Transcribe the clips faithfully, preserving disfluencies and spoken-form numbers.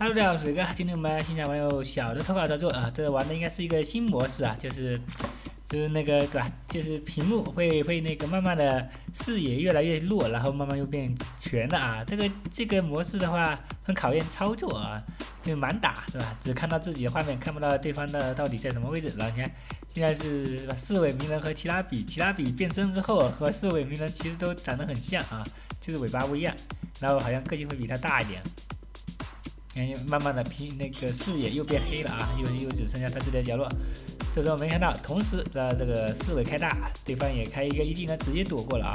Hello，大家好，我是水哥。今天我们来欣赏网友小的投稿操作啊，这玩的应该是一个新模式啊，就是就是那个对吧？就是屏幕会会那个慢慢的视野越来越弱，然后慢慢又变全了啊。这个这个模式的话很考验操作啊，就满打对吧？只看到自己的画面，看不到对方的到底在什么位置。然后你看现在是四尾鸣人和奇拉比，奇拉比变身之后和四尾鸣人其实都长得很像啊，就是尾巴不一样，然后好像个性会比他大一点。看，慢慢的屏那个视野又变黑了啊，又又只剩下他自己的角落。这时候没看到，同时的这个四尾开大，对方也开一个一技能直接躲过了啊。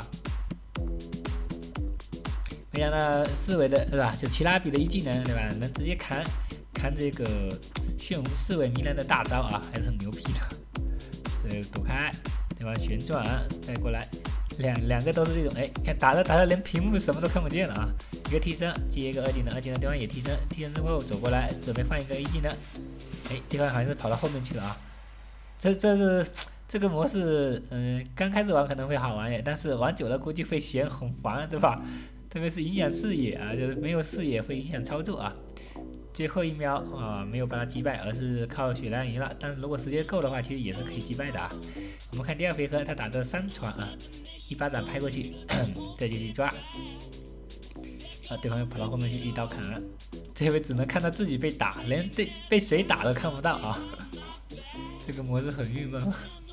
没想到四尾的对吧？就奇拉比的一技能对吧？能直接砍砍这个炫舞四尾鸣人的大招啊，还是很牛逼的。呃，躲开，对吧？旋转再过来，两两个都是这种，哎，看打着打着连屏幕什么都看不见了啊。一个替身接一个二技能，二技能对方也替身，替身之后走过来准备换一个一技能，哎，对方好像是跑到后面去了啊。这这是这个模式，嗯，刚开始玩可能会好玩耶，但是玩久了估计会嫌很烦，对吧？特别是影响视野啊，就是没有视野会影响操作啊。最后一秒啊，没有把他击败，而是靠血量赢了。但是如果时间够的话，其实也是可以击败的啊。我们看第二回合，他打的三传啊，一巴掌拍过去，再继续抓。啊！对方又跑到后面去一刀砍了，这回只能看到自己被打，连对被谁打都看不到啊！这个模式很郁闷。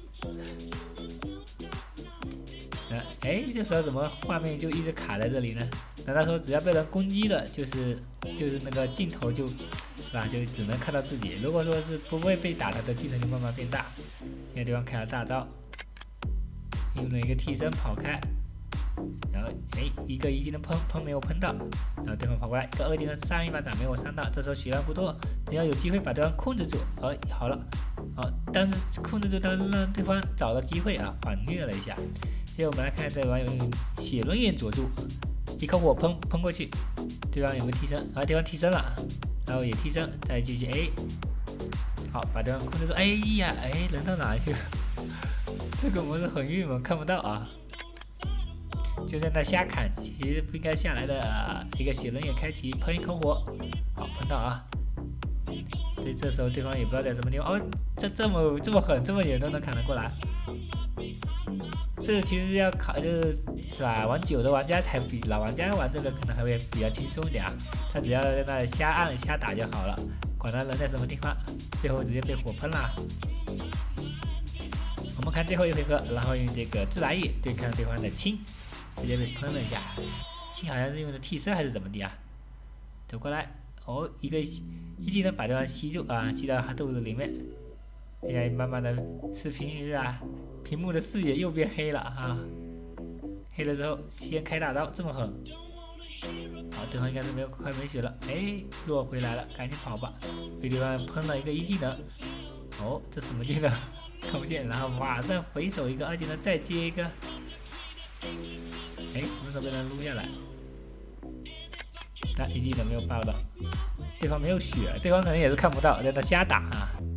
啊，哎，这时候怎么画面就一直卡在这里呢？难道说只要被人攻击了，就是就是那个镜头就，是吧？就只能看到自己。如果说是不会被打了的镜头就慢慢变大。现在对方开了大招，用了一个替身跑开。然后，哎，一个一技能喷喷没有喷到，然后对方跑过来，一个二技能上一巴掌没有伤到，这时候血量不多，只要有机会把对方控制住，哦，好了，哦，但是控制住，但是让对方找到机会啊，反虐了一下。接着我们来看这网友用血轮眼佐助，一口火喷喷过去，对方有没有替身？啊，对方替身了，然后也替身，再继续，哎，好，把对方控制住，哎呀，哎，人到哪里去了？这个模式很郁闷，看不到啊。就在那瞎砍，其实不应该下来的、呃、一个血轮眼开启，喷一口火，好喷到啊！对，这时候对方也不知道在什么地方，哦，这这么这么狠，这么远都能砍得过来。这其实要考就是是吧？玩久的玩家才比老玩家玩这个可能还会比较轻松一点啊。他只要在那里瞎按瞎打就好了，管他人在什么地方，最后直接被火喷了。我们看最后一回合，然后用这个自来也对抗对方的青。直接被喷了一下，青好像是用的替身还是怎么的啊？走过来，哦，一个一技能把对方吸住啊，吸到他肚子里面。现在慢慢的视频是吧？屏幕的视野又变黑了啊！黑了之后先开大招，这么狠。好，对方应该是没有快没血了，哎，落回来了，赶紧跑吧！被对方喷了一个一技能，哦，这什么技能？看不见，然后马上回手一个二技能，再接一个。哎，什么时候被人撸下来？那一技能没有爆到，对方没有血，对方可能也是看不到，在那瞎打啊。